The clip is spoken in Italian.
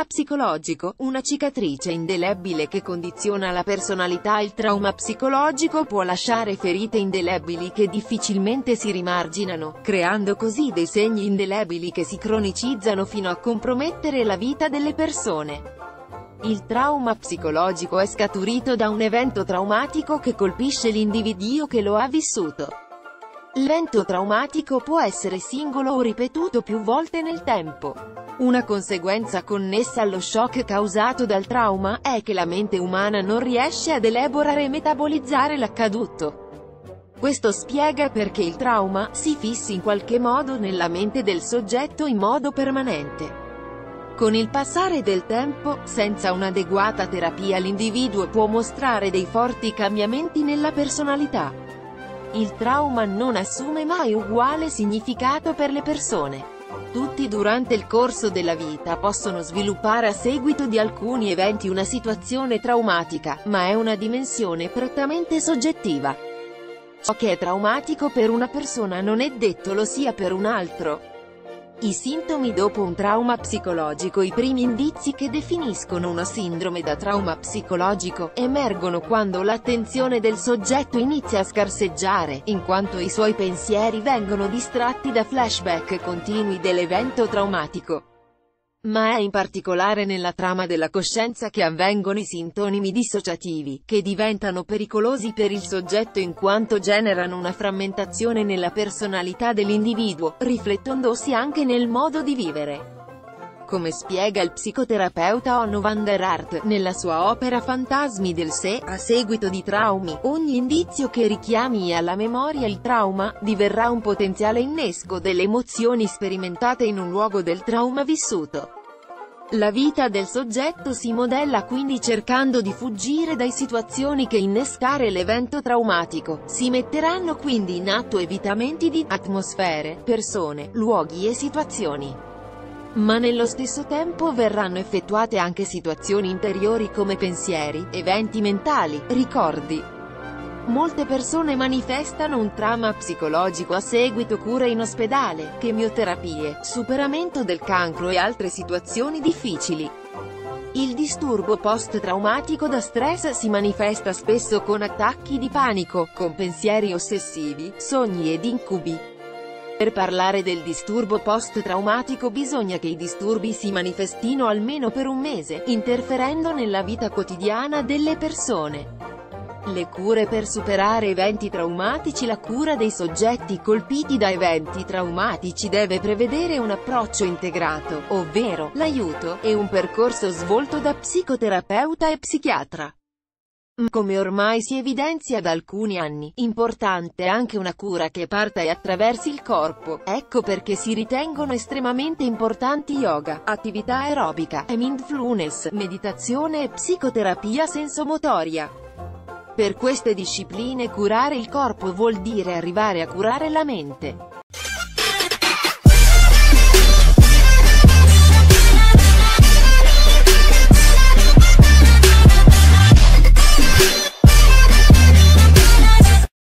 psicologico, una cicatrice indelebile che condiziona la personalità. Il trauma psicologico può lasciare ferite indelebili che difficilmente si rimarginano, creando così dei segni indelebili che si cronicizzano fino a compromettere la vita delle persone. Il trauma psicologico è scaturito da un evento traumatico che colpisce l'individuo che lo ha vissuto. L'evento traumatico può essere singolo o ripetuto più volte nel tempo. Una conseguenza connessa allo shock causato dal trauma è che la mente umana non riesce ad elaborare e metabolizzare l'accaduto. Questo spiega perché il trauma si fissi in qualche modo nella mente del soggetto in modo permanente. Con il passare del tempo, senza un'adeguata terapia, l'individuo può mostrare dei forti cambiamenti nella personalità. Il trauma non assume mai uguale significato per le persone. Tutti durante il corso della vita possono sviluppare a seguito di alcuni eventi una situazione traumatica, ma è una dimensione prettamente soggettiva. Ciò che è traumatico per una persona non è detto lo sia per un altro. I sintomi dopo un trauma psicologico. I primi indizi che definiscono una sindrome da trauma psicologico emergono quando l'attenzione del soggetto inizia a scarseggiare, in quanto i suoi pensieri vengono distratti da flashback continui dell'evento traumatico. Ma è in particolare nella trama della coscienza che avvengono i sintomi dissociativi, che diventano pericolosi per il soggetto in quanto generano una frammentazione nella personalità dell'individuo, riflettendosi anche nel modo di vivere. Come spiega il psicoterapeuta Onno van der Art, nella sua opera Fantasmi del sé, a seguito di traumi, ogni indizio che richiami alla memoria il trauma, diverrà un potenziale innesco delle emozioni sperimentate in un luogo del trauma vissuto. La vita del soggetto si modella quindi cercando di fuggire dai situazioni che innescare l'evento traumatico. Si metteranno quindi in atto evitamenti di atmosfere, persone, luoghi e situazioni. Ma nello stesso tempo verranno effettuate anche situazioni interiori come pensieri, eventi mentali, ricordi. Molte persone manifestano un trauma psicologico a seguito cure in ospedale, chemioterapie, superamento del cancro e altre situazioni difficili. Il disturbo post-traumatico da stress si manifesta spesso con attacchi di panico, con pensieri ossessivi, sogni ed incubi. Per parlare del disturbo post-traumatico bisogna che i disturbi si manifestino almeno per un mese, interferendo nella vita quotidiana delle persone. Le cure per superare eventi traumatici. La cura dei soggetti colpiti da eventi traumatici deve prevedere un approccio integrato, ovvero l'aiuto e un percorso svolto da psicoterapeuta e psichiatra. Come ormai si evidenzia da alcuni anni, importante è anche una cura che parta e attraversi il corpo. Ecco perché si ritengono estremamente importanti yoga, attività aerobica, mindfulness, meditazione e psicoterapia sensomotoria. Per queste discipline curare il corpo vuol dire arrivare a curare la mente.